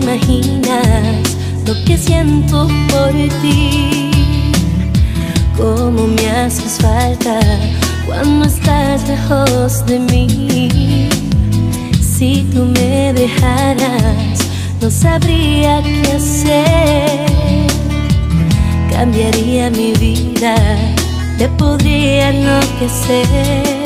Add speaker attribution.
Speaker 1: imaginas lo que siento por ti. Cómo me haces falta cuando estás lejos de mí. Si tú me dejaras, no sabría qué hacer. Cambiaría mi vida, te podría enloquecer.